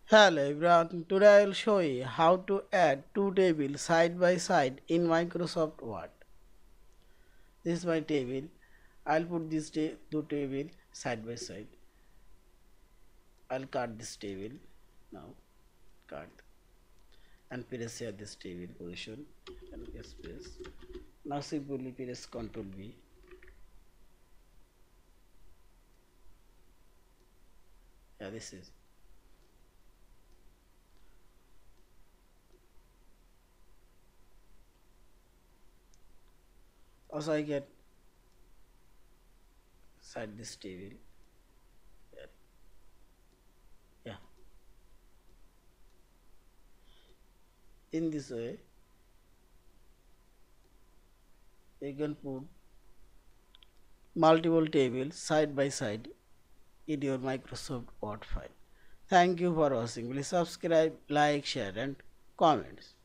Hello everyone, today I will show you how to add two tables side by side in Microsoft Word. This is my table. I'll put these two tables side by side. I'll cut this table now. Cut and press here this table position and press. Now simply press Ctrl V. Yeah, this is. Also I get side this table. Yeah. In this way you can put multiple tables side by side in your Microsoft Word file. Thank you for watching. Please subscribe, like, share and comments.